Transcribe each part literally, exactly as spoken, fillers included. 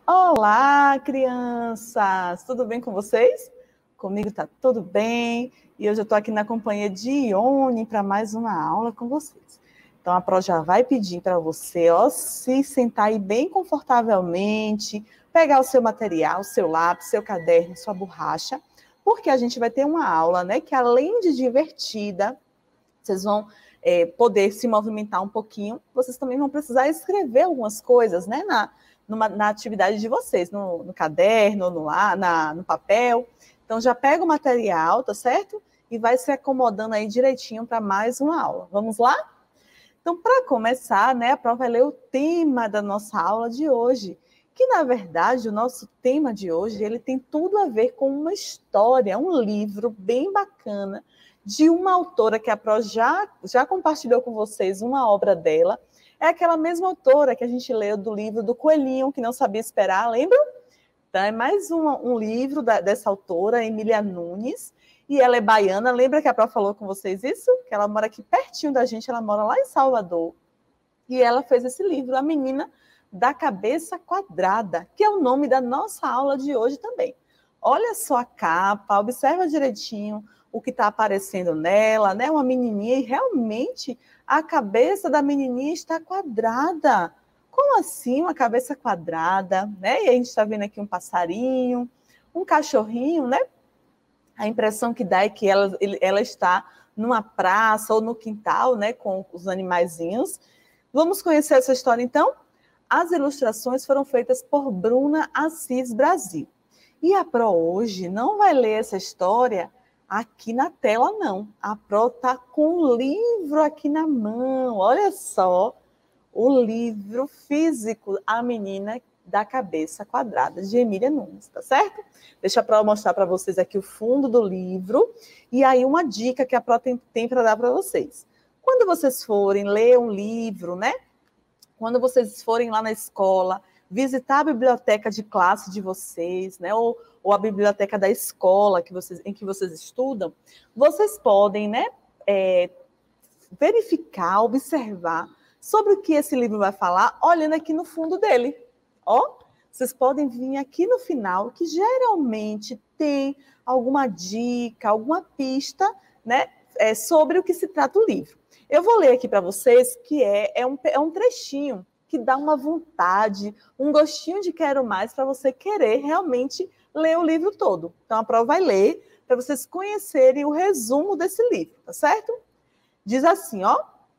Olá, crianças! Tudo bem com vocês? Comigo tá tudo bem. E hoje eu estou aqui na companhia de Ione para mais uma aula com vocês. Então, a Pro já vai pedir para você ó, se sentar aí bem confortavelmente, pegar o seu material, seu lápis, seu caderno, sua borracha, porque a gente vai ter uma aula, né, que além de divertida, vocês vão é, poder se movimentar um pouquinho, vocês também vão precisar escrever algumas coisas, né, na, numa, na atividade de vocês, no, no caderno, no, na, no papel. Então, já pega o material, tá certo? E vai se acomodando aí direitinho para mais uma aula. Vamos lá? Então, para começar, né, a Pro vai ler o tema da nossa aula de hoje, que, na verdade, o nosso tema de hoje, ele tem tudo a ver com uma história, um livro bem bacana, de uma autora que a Pro já, já compartilhou com vocês uma obra dela. É aquela mesma autora que a gente leu do livro do Coelhinho, que não sabia esperar, lembram? Então, é mais um, um livro da, dessa autora, Emília Nunes, e ela é baiana. Lembra que a Pro falou com vocês isso? Que ela mora aqui pertinho da gente, ela mora lá em Salvador. E ela fez esse livro, A Menina da Cabeça Quadrada, que é o nome da nossa aula de hoje também. Olha só a capa, observa direitinho o que está aparecendo nela, né? Uma menininha, e realmente a cabeça da menininha está quadrada. Como assim uma cabeça quadrada, né? E a gente está vendo aqui um passarinho, um cachorrinho, né? A impressão que dá é que ela, ela está numa praça ou no quintal, né? Com os animaizinhos. Vamos conhecer essa história, então? As ilustrações foram feitas por Bruna Assis Brasil. E a Pro hoje não vai ler essa história aqui na tela, não. A Pro está com o livro aqui na mão. Olha só, o livro físico A Menina da Cabeça Quadrada, de Emília Nunes, tá certo? Deixa a Pro mostrar para vocês aqui o fundo do livro. E aí uma dica que a Pro tem, tem para dar para vocês. Quando vocês forem ler um livro, né? Quando vocês forem lá na escola, visitar a biblioteca de classe de vocês, né? Ou, ou a biblioteca da escola que vocês, em que vocês estudam, vocês podem, né, é, verificar, observar sobre o que esse livro vai falar, olhando aqui no fundo dele. Ó, vocês podem vir aqui no final, que geralmente tem alguma dica, alguma pista, né, é, sobre o que se trata o livro. Eu vou ler aqui para vocês, que é, é, um, é um trechinho que dá uma vontade, um gostinho de quero mais para você querer realmente ler o livro todo. Então, a Pro vai ler para vocês conhecerem o resumo desse livro, tá certo? Diz assim, ó,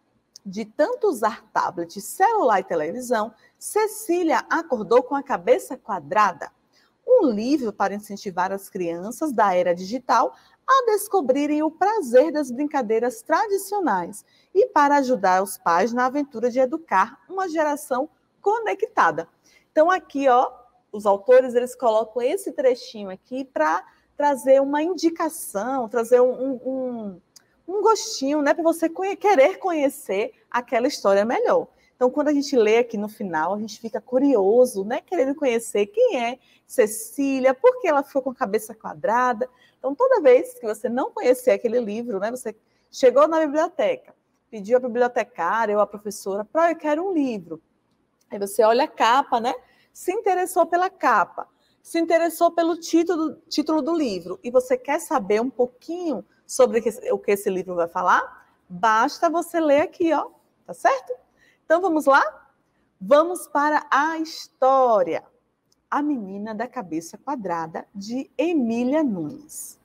de tanto usar tablet, celular e televisão, Cecília acordou com a cabeça quadrada. Um livro para incentivar as crianças da era digital a descobrirem o prazer das brincadeiras tradicionais e para ajudar os pais na aventura de educar uma geração conectada. Então, aqui, ó, os autores eles colocam esse trechinho aqui para trazer uma indicação, trazer um, um, um gostinho, né, para você conhe- querer conhecer aquela história melhor. Então, quando a gente lê aqui no final, a gente fica curioso, né, querendo conhecer quem é Cecília, por que ela ficou com a cabeça quadrada. Então, toda vez que você não conhecer aquele livro, né, você chegou na biblioteca, pediu à bibliotecária ou à professora, para eu quero um livro. Aí você olha a capa, né, se interessou pela capa, se interessou pelo título, título do livro, e você quer saber um pouquinho sobre o que esse livro vai falar, basta você ler aqui, ó, tá certo? Então, vamos lá? Vamos para a história. A Menina da Cabeça Quadrada, de Emília Nunes.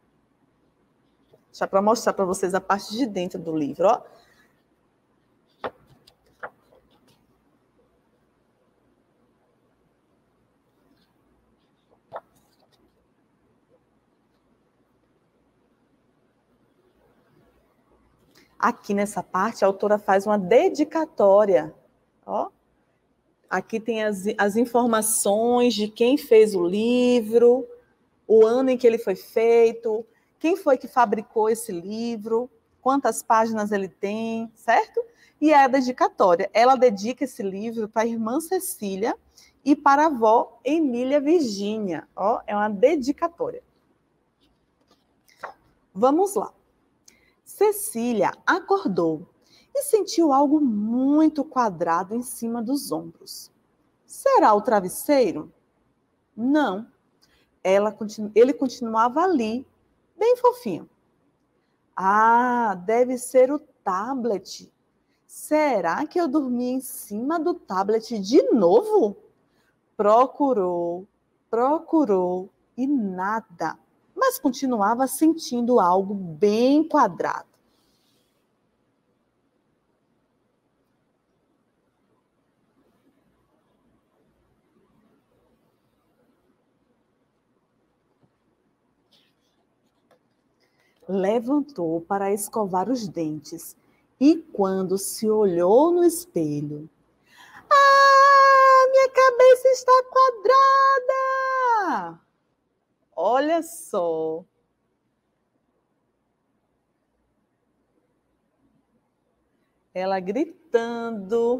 Deixa para mostrar para vocês a parte de dentro do livro, ó. Aqui nessa parte, a autora faz uma dedicatória, ó. Aqui tem as, as informações de quem fez o livro, o ano em que ele foi feito, quem foi que fabricou esse livro, quantas páginas ele tem, certo? E é a dedicatória. Ela dedica esse livro para a irmã Cecília e para a avó Emília Virgínia. Ó, é uma dedicatória. Vamos lá. Cecília acordou e sentiu algo muito quadrado em cima dos ombros. Será o travesseiro? Não. Ela continu... Ele continuava ali, bem fofinho. Ah, deve ser o tablet. Será que eu dormi em cima do tablet de novo? Procurou, procurou e nada, mas continuava sentindo algo bem quadrado. Levantou para escovar os dentes e, quando se olhou no espelho, ah, minha cabeça está quadrada! Olha só. Ela gritando.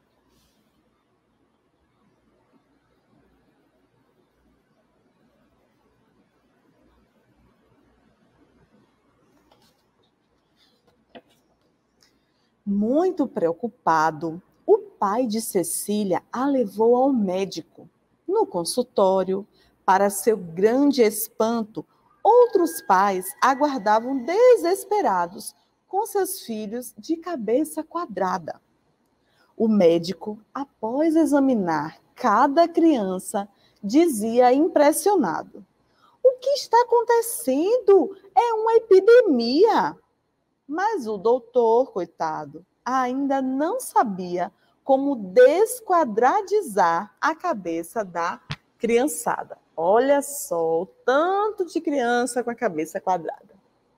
Muito preocupado, o pai de Cecília a levou ao médico. No consultório, para seu grande espanto, outros pais aguardavam desesperados com seus filhos de cabeça quadrada. O médico, após examinar cada criança, dizia impressionado: "O que está acontecendo? É uma epidemia!" Mas o doutor, coitado, ainda não sabia como desquadradizar a cabeça da criançada. Olha só, o tanto de criança com a cabeça quadrada.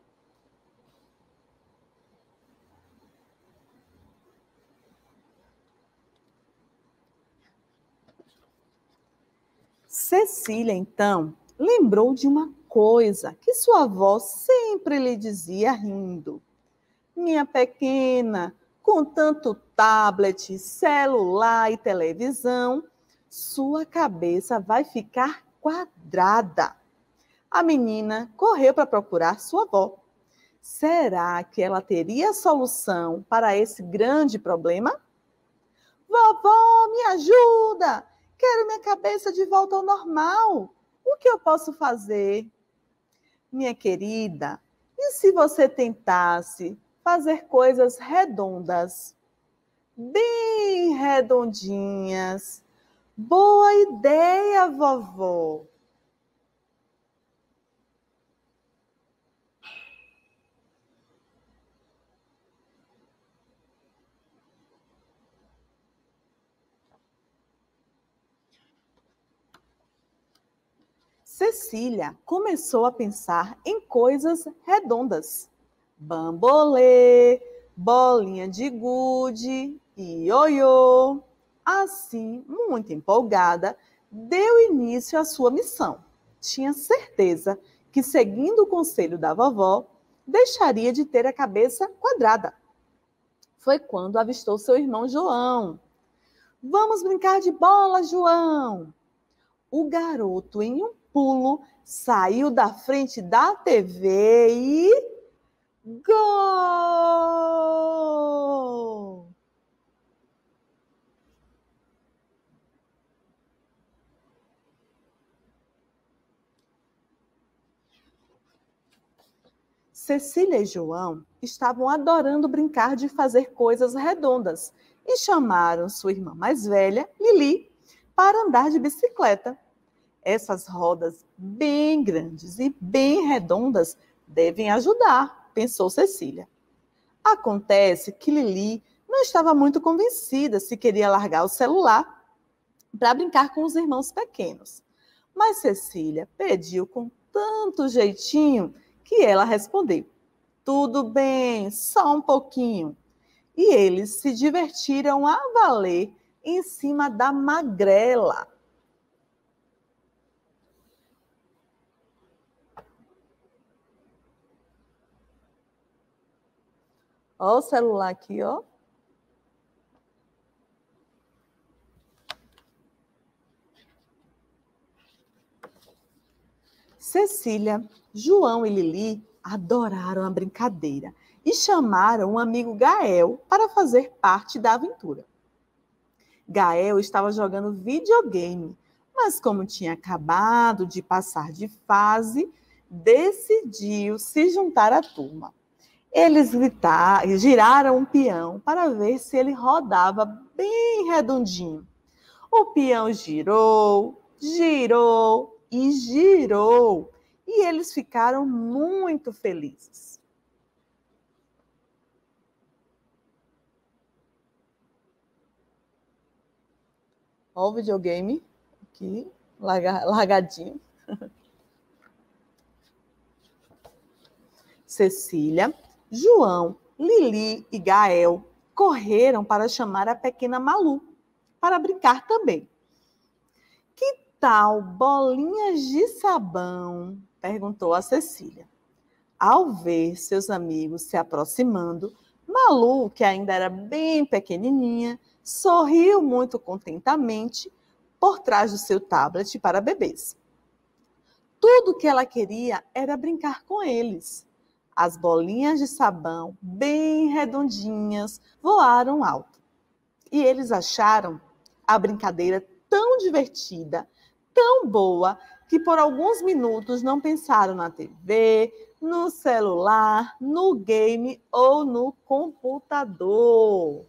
Cecília, então, lembrou de uma coisa que sua avó sempre lhe dizia rindo. Minha pequena, com tanto tablet, celular e televisão, sua cabeça vai ficar quadrada. A menina correu para procurar sua avó. Será que ela teria solução para esse grande problema? Vovó, me ajuda! Quero minha cabeça de volta ao normal. O que eu posso fazer? Minha querida, e se você tentasse fazer coisas redondas, bem redondinhas? Boa ideia, vovó! Cecília começou a pensar em coisas redondas. Bambolê, bolinha de gude e ioiô. Assim, muito empolgada, deu início à sua missão. Tinha certeza que, seguindo o conselho da vovó, deixaria de ter a cabeça quadrada. Foi quando avistou seu irmão João. Vamos brincar de bola, João! O garoto, em um pulo, saiu da frente da T V e... Gol! Cecília e João estavam adorando brincar de fazer coisas redondas e chamaram sua irmã mais velha, Lili, para andar de bicicleta. Essas rodas bem grandes e bem redondas devem ajudar, pensou Cecília. Acontece que Lili não estava muito convencida se queria largar o celular para brincar com os irmãos pequenos. Mas Cecília pediu com tanto jeitinho que ela respondeu: tudo bem, só um pouquinho. E eles se divertiram a valer em cima da magrela. Ó o celular aqui, ó. Cecília, João e Lili adoraram a brincadeira e chamaram o amigo Gael para fazer parte da aventura. Gael estava jogando videogame, mas como tinha acabado de passar de fase, decidiu se juntar à turma. Eles gritaram, giraram um peão para ver se ele rodava bem redondinho. O peão girou, girou e girou, e eles ficaram muito felizes. Olha o videogame aqui, largadinho. Cecília, João, Lili e Gael correram para chamar a pequena Malu para brincar também. Que tal bolinhas de sabão? Perguntou a Cecília. Ao ver seus amigos se aproximando, Malu, que ainda era bem pequenininha, sorriu muito contentamente por trás do seu tablet para bebês. Tudo que ela queria era brincar com eles. As bolinhas de sabão, bem redondinhas, voaram alto. E eles acharam a brincadeira tão divertida, tão boa, que por alguns minutos não pensaram na T V, no celular, no game ou no computador.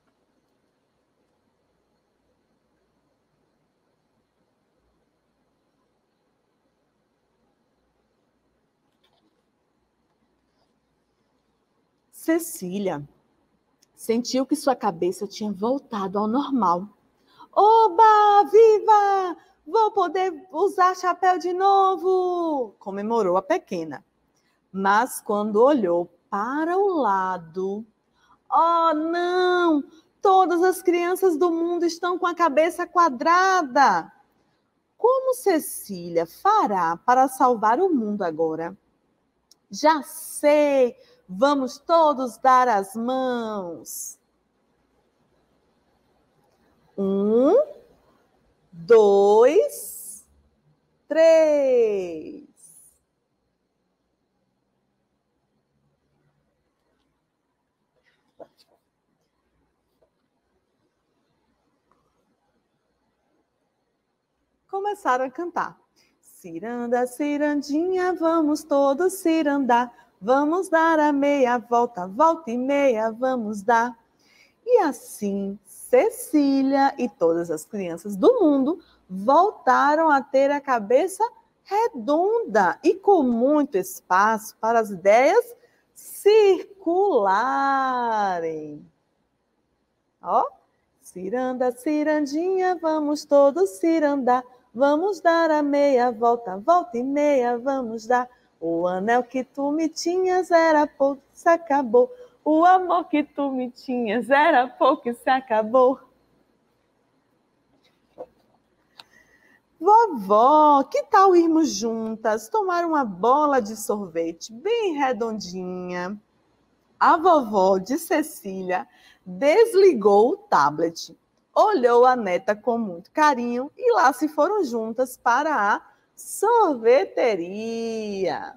Cecília sentiu que sua cabeça tinha voltado ao normal. Oba, viva! Vou poder usar chapéu de novo! Comemorou a pequena. Mas quando olhou para o lado, oh não! Todas as crianças do mundo estão com a cabeça quadrada. Como Cecília fará para salvar o mundo agora? Já sei! Vamos todos dar as mãos. Um, dois, três. Começaram a cantar. Ciranda, cirandinha, vamos todos cirandar. Vamos dar a meia volta, volta e meia, vamos dar. E assim, Cecília e todas as crianças do mundo voltaram a ter a cabeça redonda e com muito espaço para as ideias circularem. Ó, ciranda, cirandinha, vamos todos cirandar. Vamos dar a meia volta, volta e meia, vamos dar. O anel que tu me tinhas era pouco, se acabou. O amor que tu me tinhas era pouco e se acabou. Vovó, que tal irmos juntas tomar uma bola de sorvete bem redondinha? A vovó de Cecília desligou o tablet, olhou a neta com muito carinho e lá se foram juntas para a sorveteria.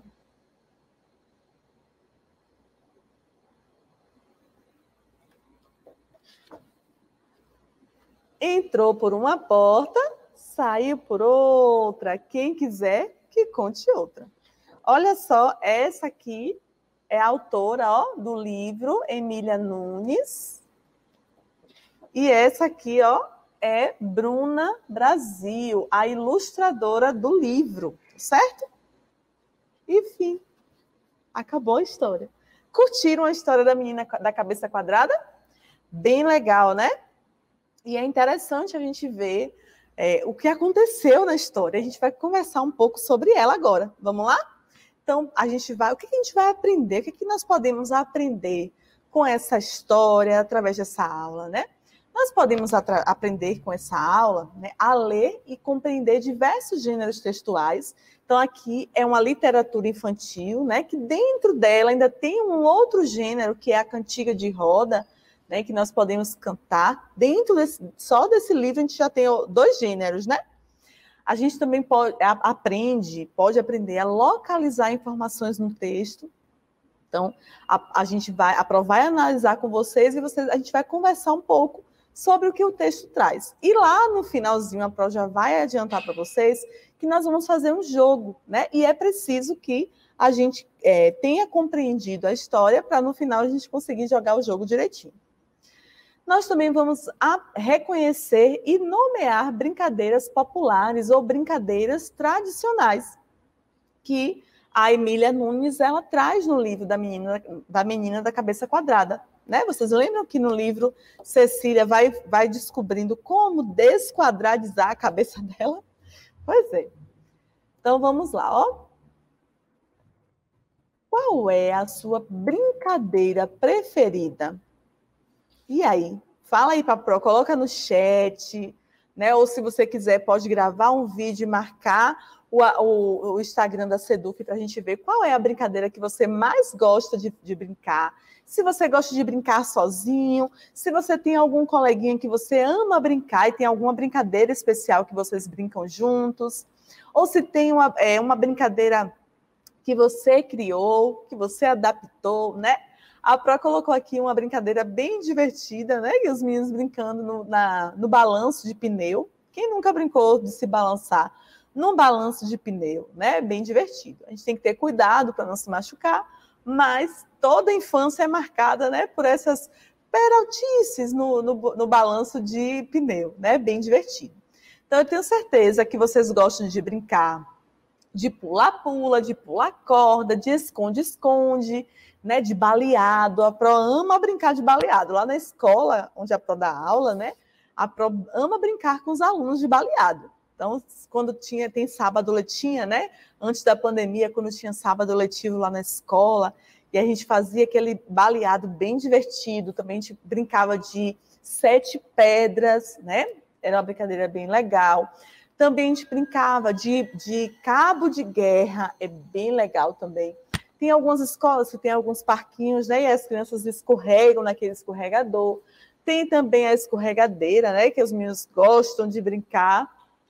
Entrou por uma porta, saiu por outra. Quem quiser, que conte outra. Olha só, essa aqui é a autora, ó, do livro, Emília Nunes. E essa aqui, ó, é Bruna Brasil, a ilustradora do livro, certo? Enfim, acabou a história. Curtiram a história da menina da cabeça quadrada? Bem legal, né? E é interessante a gente ver é, o que aconteceu na história. A gente vai conversar um pouco sobre ela agora. Vamos lá? Então, a gente vai, o que a gente vai aprender? O que nós podemos aprender com essa história através dessa aula, né? Nós podemos aprender com essa aula, né, a ler e compreender diversos gêneros textuais. Então, aqui é uma literatura infantil, né, que dentro dela ainda tem um outro gênero, que é a cantiga de roda, né, que nós podemos cantar. Dentro desse, só desse livro, a gente já tem dois gêneros, né? A gente também pode, aprende, pode aprender a localizar informações no texto. Então, a, a gente vai, a Pro vai analisar com vocês e vocês, a gente vai conversar um pouco sobre o que o texto traz. E lá no finalzinho, a Pro já vai adiantar para vocês que nós vamos fazer um jogo, né? E é preciso que a gente é, tenha compreendido a história para no final a gente conseguir jogar o jogo direitinho. Nós também vamos reconhecer e nomear brincadeiras populares ou brincadeiras tradicionais, que a Emília Nunes ela traz no livro da menina da, menina da cabeça quadrada. Né? Vocês lembram que no livro Cecília vai, vai descobrindo como desquadradizar a cabeça dela? Pois é. Então vamos lá, ó. Qual é a sua brincadeira preferida? E aí? Fala aí para a Pro, coloca no chat, né? Ou se você quiser, pode gravar um vídeo e marcar o, o, o Instagram da Seduc para a gente ver qual é a brincadeira que você mais gosta de, de brincar. Se você gosta de brincar sozinho, se você tem algum coleguinha que você ama brincar e tem alguma brincadeira especial que vocês brincam juntos, ou se tem uma, é, uma brincadeira que você criou, que você adaptou, né? A Pro colocou aqui uma brincadeira bem divertida, né? E os meninos brincando no, na, no balanço de pneu. Quem nunca brincou de se balançar num balanço de pneu, né? Bem divertido. A gente tem que ter cuidado para não se machucar, mas toda a infância é marcada, né, por essas peraltices no, no, no balanço de pneu, né? Bem divertido. Então, eu tenho certeza que vocês gostam de brincar de pula-pula, de pular corda, de esconde-esconde, né, de baleado. A Pro ama brincar de baleado. Lá na escola, onde a Pro dá aula, né, a Pro ama brincar com os alunos de baleado. Então, quando tinha, tem sábado letinha, né, antes da pandemia, quando tinha sábado letivo lá na escola, e a gente fazia aquele baleado bem divertido, também a gente brincava de sete pedras, né, era uma brincadeira bem legal. Também a gente brincava de, de cabo de guerra, é bem legal também. Tem algumas escolas que tem alguns parquinhos, né? E as crianças escorregam naquele escorregador. Tem também a escorregadeira, né? Que os meninos gostam de brincar.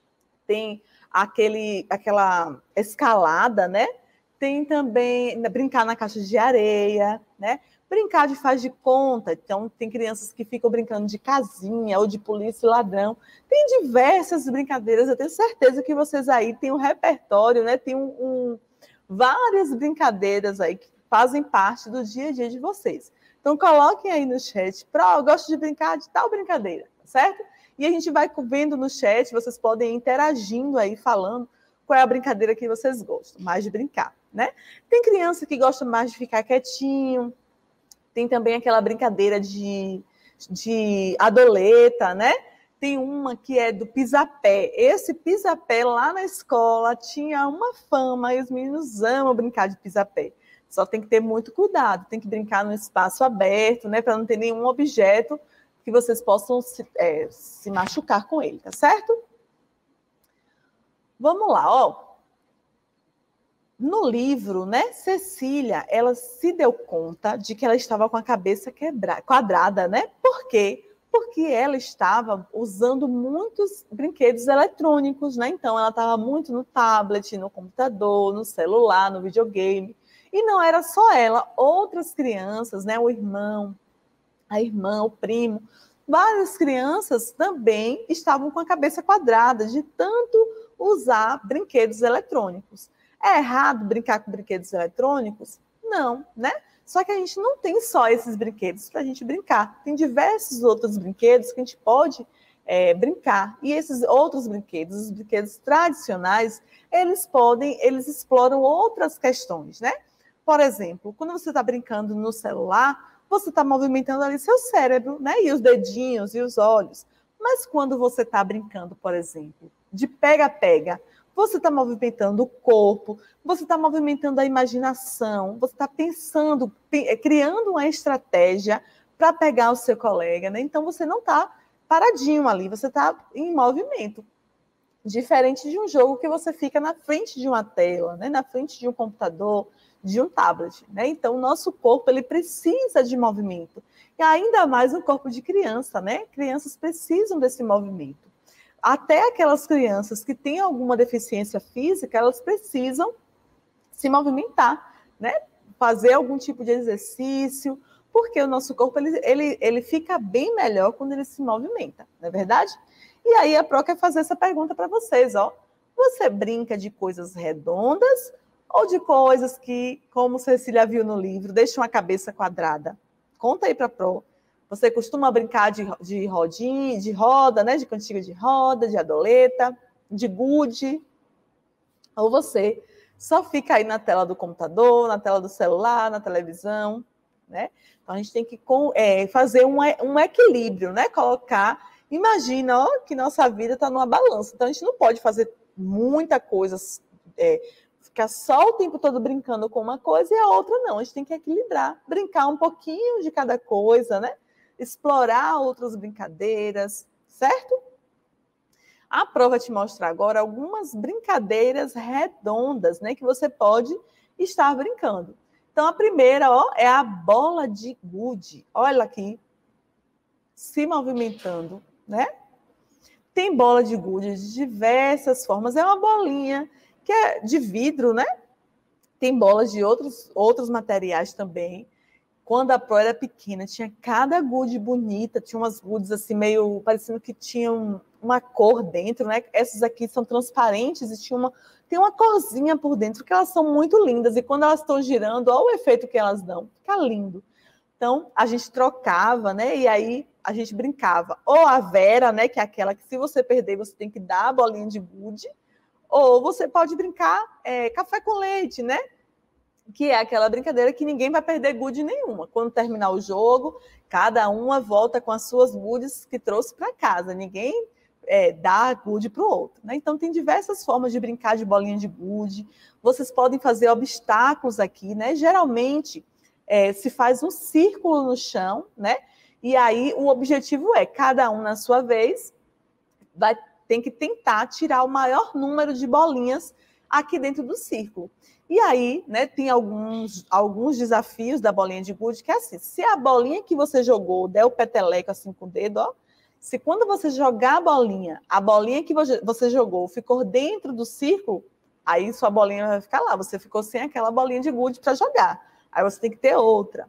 Tem aquele, aquela escalada, né? Tem também brincar na caixa de areia, né? Brincar de faz de conta. Então, tem crianças que ficam brincando de casinha ou de polícia e ladrão. Tem diversas brincadeiras. Eu tenho certeza que vocês aí têm um repertório, né? Tem um, um, várias brincadeiras aí que fazem parte do dia a dia de vocês. Então, coloquem aí no chat. Pro, eu gosto de brincar de tal brincadeira, certo? E a gente vai vendo no chat, vocês podem ir interagindo aí, falando qual é a brincadeira que vocês gostam mais de brincar, né? Tem criança que gosta mais de ficar quietinho. Tem também aquela brincadeira de, de adoleta, né? Tem uma que é do pisapé. Esse pisapé lá na escola tinha uma fama e os meninos amam brincar de pisapé. Só tem que ter muito cuidado, tem que brincar no espaço aberto, né? Para não ter nenhum objeto que vocês possam se, é, se machucar com ele, tá certo? Vamos lá, ó. No livro, né, Cecília, ela se deu conta de que ela estava com a cabeça quebra... quadrada, né? Por quê? Porque ela estava usando muitos brinquedos eletrônicos, né? Então, ela estava muito no tablet, no computador, no celular, no videogame. E não era só ela, outras crianças, né? O irmão, a irmã, o primo, várias crianças também estavam com a cabeça quadrada de tanto usar brinquedos eletrônicos. É errado brincar com brinquedos eletrônicos? Não, né? Só que a gente não tem só esses brinquedos para a gente brincar. Tem diversos outros brinquedos que a gente pode é, brincar. E esses outros brinquedos, os brinquedos tradicionais, eles podem, eles exploram outras questões, né? Por exemplo, quando você está brincando no celular, você está movimentando ali seu cérebro, né? E os dedinhos e os olhos. Mas quando você está brincando, por exemplo, de pega-pega, você está movimentando o corpo, você está movimentando a imaginação, você está pensando, criando uma estratégia para pegar o seu colega, né? Então, você não está paradinho ali, você está em movimento. Diferente de um jogo que você fica na frente de uma tela, né? Na frente de um computador, de um tablet, né? Então, o nosso corpo, ele precisa de movimento. E ainda mais no corpo de criança, né? Crianças precisam desse movimento. Até aquelas crianças que têm alguma deficiência física, elas precisam se movimentar, né? Fazer algum tipo de exercício, Porque o nosso corpo ele, ele, ele fica bem melhor quando ele se movimenta, não é verdade? E aí a Pro quer fazer essa pergunta para vocês, ó. Você brinca de coisas redondas ou de coisas que, como Cecília viu no livro, deixam a cabeça quadrada? Conta aí para a Pro. Você costuma brincar de, de rodinha, de roda, né? De cantiga de roda, de adoleta, de gude? Ou você só fica aí na tela do computador, na tela do celular, na televisão, né? Então, a gente tem que é, fazer um, um equilíbrio, né? Colocar, imagina, ó, que nossa vida está numa balança. Então, a gente não pode fazer muita coisa, é, ficar só o tempo todo brincando com uma coisa e a outra não. A gente tem que equilibrar, brincar um pouquinho de cada coisa, né? Explorar outras brincadeiras, certo? A Pro vai te mostrar agora algumas brincadeiras redondas, né, que você pode estar brincando. Então, a primeira, ó, é a bola de gude. Olha aqui, se movimentando, né? Tem bola de gude de diversas formas. É uma bolinha que é de vidro, né? Tem bolas de outros, outros materiais também. Quando a Pro era pequena, tinha cada gude bonita, tinha umas gudes assim, meio parecendo que tinham uma cor dentro, né? Essas aqui são transparentes e tinha uma, tem uma corzinha por dentro, que elas são muito lindas. E quando elas estão girando, olha o efeito que elas dão. Fica lindo. Então, a gente trocava, né? E aí a gente brincava. Ou a Vera, né? Que é aquela que se você perder, você tem que dar a bolinha de gude. Ou você pode brincar é, café com leite, né? Que é aquela brincadeira que ninguém vai perder gude nenhuma. Quando terminar o jogo, cada uma volta com as suas gudes que trouxe para casa. Ninguém é, dá gude para o outro, né? Então, tem diversas formas de brincar de bolinha de gude. Vocês podem fazer obstáculos aqui, né? Geralmente, é, se faz um círculo no chão, né? E aí, o objetivo é, cada um na sua vez, vai, tem que tentar tirar o maior número de bolinhas aqui dentro do círculo. E aí, né, tem alguns, alguns desafios da bolinha de gude, que é assim, se a bolinha que você jogou der o peteleco assim com o dedo, ó, se quando você jogar a bolinha, a bolinha que você jogou ficou dentro do círculo, aí sua bolinha vai ficar lá, você ficou sem aquela bolinha de gude para jogar. Aí você tem que ter outra.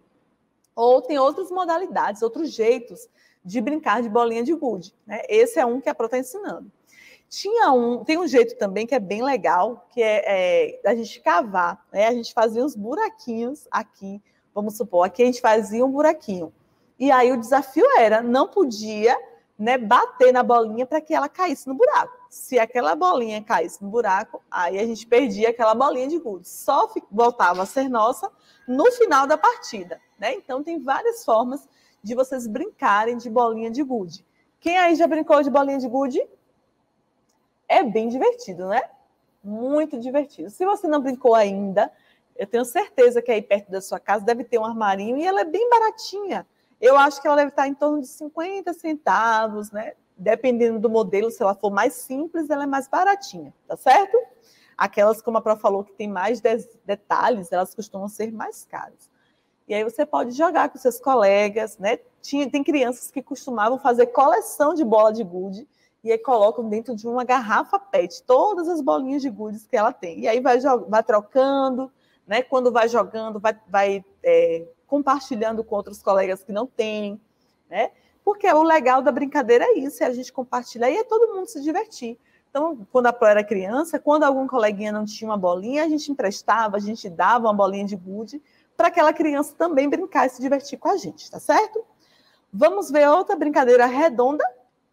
Ou tem outras modalidades, outros jeitos de brincar de bolinha de gude, né? Esse é um que a Pro está ensinando. Tinha um, tem um jeito também que é bem legal, que é, é a gente cavar, né? A gente fazia uns buraquinhos aqui, vamos supor, aqui a gente fazia um buraquinho. E aí o desafio era, não podia, né, bater na bolinha para que ela caísse no buraco. Se aquela bolinha caísse no buraco, aí a gente perdia aquela bolinha de gude. Só voltava a ser nossa no final da partida, né? Então tem várias formas de vocês brincarem de bolinha de gude. Quem aí já brincou de bolinha de gude? É bem divertido, né? Muito divertido. Se você não brincou ainda, eu tenho certeza que aí perto da sua casa deve ter um armarinho e ela é bem baratinha. Eu acho que ela deve estar em torno de cinquenta centavos, né? Dependendo do modelo, se ela for mais simples, ela é mais baratinha, tá certo? Aquelas, como a Pro falou, que tem mais detalhes, elas costumam ser mais caras. E aí você pode jogar com seus colegas, né? Tinha, tem crianças que costumavam fazer coleção de bola de gude, e aí colocam dentro de uma garrafa pet todas as bolinhas de gudes que ela tem. E aí vai, vai trocando, né? Quando vai jogando, vai, vai é, compartilhando com outros colegas que não têm, né? Porque o legal da brincadeira é isso, é a gente compartilhar e é todo mundo se divertir. Então, quando a Pro era criança, quando algum coleguinha não tinha uma bolinha, a gente emprestava, a gente dava uma bolinha de gude para aquela criança também brincar e se divertir com a gente, tá certo? Vamos ver outra brincadeira redonda?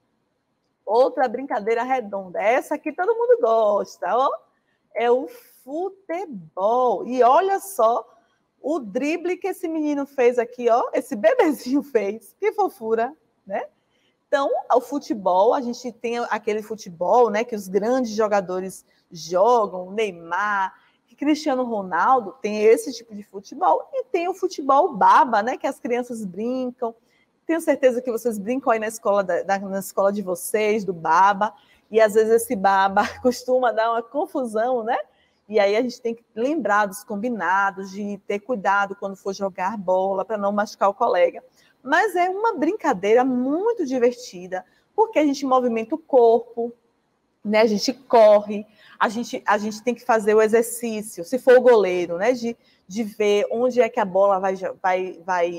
Outra brincadeira redonda. Essa aqui todo mundo gosta, ó. É o futebol. E olha só o drible que esse menino fez aqui, ó. Esse bebezinho fez. Que fofura, né? Então, o futebol, a gente tem aquele futebol, né, que os grandes jogadores jogam, Neymar, Cristiano Ronaldo, tem esse tipo de futebol. E tem o futebol baba, né, que as crianças brincam. Tenho certeza que vocês brincam aí na escola, da, na escola de vocês, do baba, e às vezes esse baba costuma dar uma confusão, né? E aí a gente tem que lembrar dos combinados, de ter cuidado quando for jogar bola, para não machucar o colega. Mas é uma brincadeira muito divertida, porque a gente movimenta o corpo, né? A gente corre, a gente, a gente tem que fazer o exercício, se for o goleiro, né? De, de ver onde é que a bola vai... vai, vai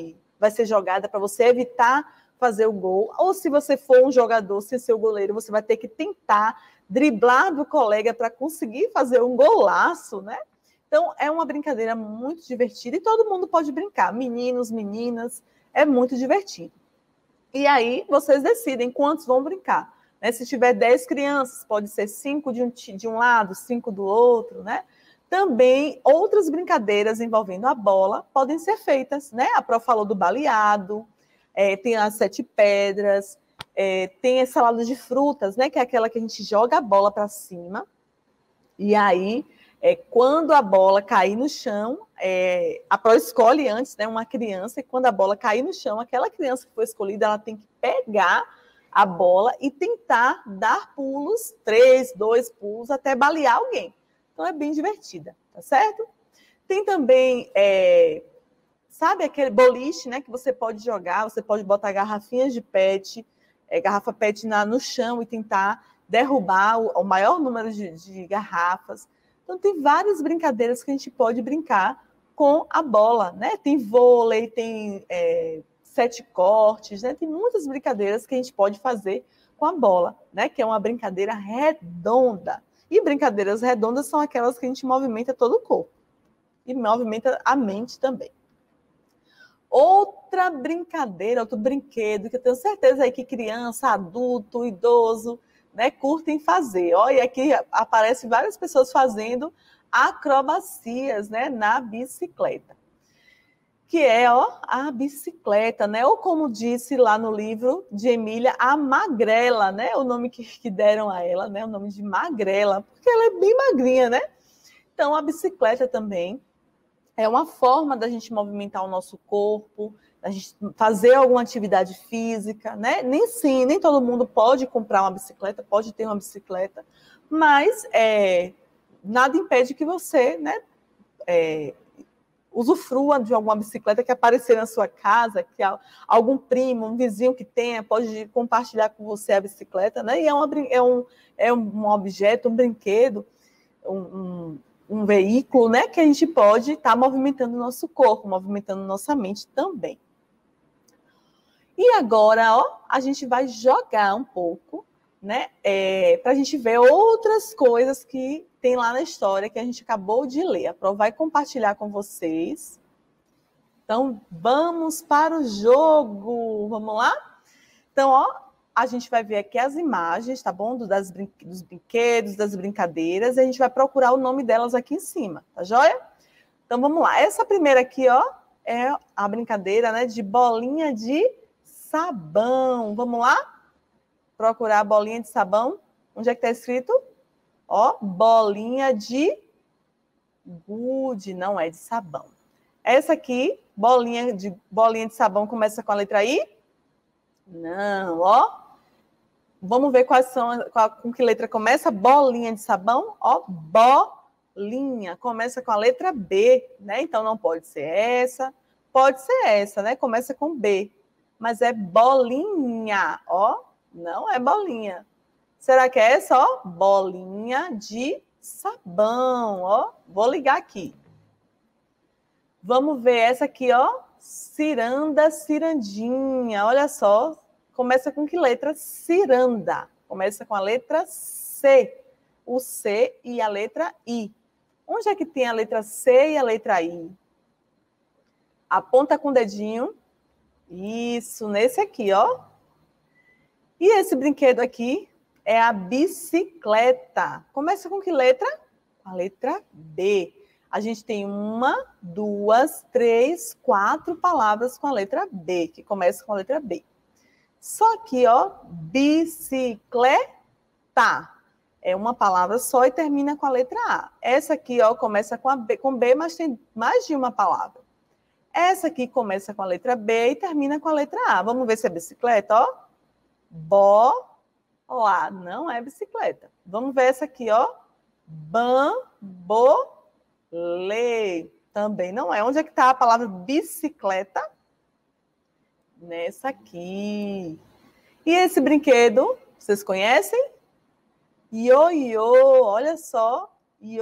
vai ser jogada para você evitar fazer o gol. Ou se você for um jogador, sem ser o goleiro, você vai ter que tentar driblar do colega para conseguir fazer um golaço, né? Então, é uma brincadeira muito divertida e todo mundo pode brincar. Meninos, meninas, é muito divertido. E aí, vocês decidem quantos vão brincar. Né? Se tiver dez crianças, pode ser cinco de um, de um lado, cinco do outro, né? Também, outras brincadeiras envolvendo a bola podem ser feitas, né? A Pro falou do baleado, é, tem as sete pedras, é, tem a salada de frutas, né? Que é aquela que a gente joga a bola para cima. E aí, é, quando a bola cair no chão, é, a Pro escolhe antes, né? Uma criança, e quando a bola cair no chão, aquela criança que foi escolhida, ela tem que pegar a bola e tentar dar pulos, três, dois pulos, até balear alguém. Então, é bem divertida, tá certo? Tem também... É, sabe aquele boliche, né, que você pode jogar, você pode botar garrafinhas de pet, é, garrafa pet na, no chão e tentar derrubar o, o maior número de, de garrafas. Então, tem várias brincadeiras que a gente pode brincar com a bola, né? Tem vôlei, tem é, sete cortes, né? Tem muitas brincadeiras que a gente pode fazer com a bola, né? Que é uma brincadeira redonda. E brincadeiras redondas são aquelas que a gente movimenta todo o corpo. E movimenta a mente também. Outra brincadeira, outro brinquedo, que eu tenho certeza aí que criança, adulto, idoso, né, curtem fazer. Olha, e aqui aparecem várias pessoas fazendo acrobacias, né, na bicicleta. Que é, ó, a bicicleta, né? Ou como disse lá no livro de Emília, a magrela, né? O nome que, que deram a ela, né? O nome de magrela, porque ela é bem magrinha, né? Então, a bicicleta também é uma forma da gente movimentar o nosso corpo, da gente fazer alguma atividade física, né? Nem sim, nem todo mundo pode comprar uma bicicleta, pode ter uma bicicleta, mas é, nada impede que você, né, é, usufrua de alguma bicicleta que aparecer na sua casa, que algum primo, um vizinho que tenha, pode compartilhar com você a bicicleta, né? E é, uma, é, um, é um objeto, um brinquedo, um, um um veículo, né, que a gente pode estar tá movimentando o nosso corpo, movimentando nossa mente também. E agora, ó, a gente vai jogar um pouco, né, é, para a gente ver outras coisas que tem lá na história que a gente acabou de ler. A Pro vai compartilhar com vocês. Então, vamos para o jogo. Vamos lá? Então, ó, a gente vai ver aqui as imagens, tá bom? Do, das brin dos brinquedos, das brincadeiras, e a gente vai procurar o nome delas aqui em cima, tá joia? Então, vamos lá. Essa primeira aqui, ó, é a brincadeira, né, de bolinha de sabão. Vamos lá? Procurar a bolinha de sabão. Onde é que tá escrito? Ó, bolinha de gude, não é de sabão. Essa aqui, bolinha de, bolinha de sabão, começa com a letra I? Não, ó. Vamos ver quais são, qual, com que letra começa? Bolinha de sabão, ó, bolinha. Começa com a letra B, né? Então não pode ser essa, pode ser essa, né? Começa com B, mas é bolinha, ó, não é bolinha. Será que é essa, ó? Bolinha de sabão, ó. Vou ligar aqui. Vamos ver essa aqui, ó. Ciranda, cirandinha, olha só. Começa com que letra? Ciranda. Começa com a letra C. O C e a letra I. Onde é que tem a letra C e a letra I? Aponta com o dedinho. Isso, nesse aqui, ó. E esse brinquedo aqui é a bicicleta. Começa com que letra? Com a letra B. A gente tem uma, duas, três, quatro palavras com a letra B, que começa com a letra B. Só que, ó, bicicleta é uma palavra só e termina com a letra A. Essa aqui, ó, começa com, a B, com B, mas tem mais de uma palavra. Essa aqui começa com a letra B e termina com a letra A. Vamos ver se é bicicleta, ó. Bola, não é bicicleta. Vamos ver essa aqui, ó. Bambolê, também não é. Onde é que está a palavra bicicleta? Nessa aqui. E esse brinquedo, vocês conhecem? Ioiô, olha só.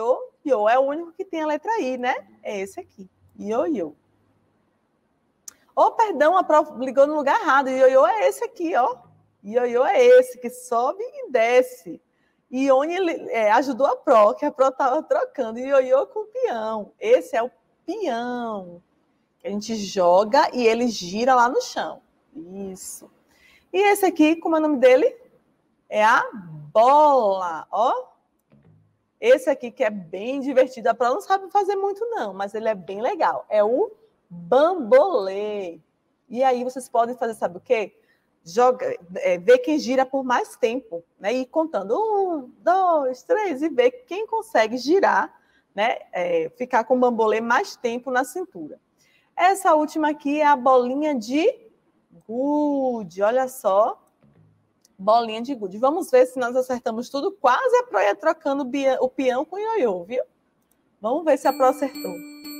Ioiô é o único que tem a letra I, né? É esse aqui. Ioiô. Oh, perdão, a prof ligou no lugar errado. Ioiô é esse aqui, ó. Ioiô é esse, que sobe e desce. Ione é, ajudou a Pro, que a Pro estava trocando ioiô com peão. Esse é o peão. Que a gente joga e ele gira lá no chão. Isso. E esse aqui, como é o nome dele? É a bola, ó. Esse aqui que é bem divertido. A Pro não sabe fazer muito não, mas ele é bem legal. É o bambolê. E aí vocês podem fazer, sabe o quê? Joga, é, ver quem gira por mais tempo, né? E contando um, dois, três, e ver quem consegue girar, né? É, ficar com o bambolê mais tempo na cintura. Essa última aqui é a bolinha de gude, olha só. Bolinha de gude. Vamos ver se nós acertamos tudo. Quase a Pro ia trocando o peão com o ioiô, viu? Vamos ver se a Pro acertou.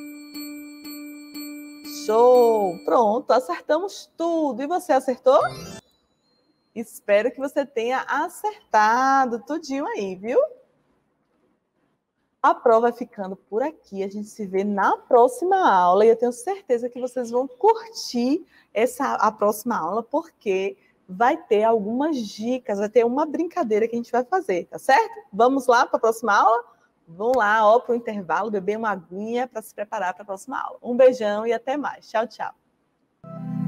Show! Pronto, acertamos tudo. E você acertou? Espero que você tenha acertado tudinho aí, viu? A Pro vai ficando por aqui. A gente se vê na próxima aula. E eu tenho certeza que vocês vão curtir essa, a próxima aula, porque vai ter algumas dicas, vai ter uma brincadeira que a gente vai fazer, tá certo? Vamos lá para a próxima aula? Vão lá, ó, para o intervalo, beber uma aguinha para se preparar para a próxima aula. Um beijão e até mais. Tchau, tchau.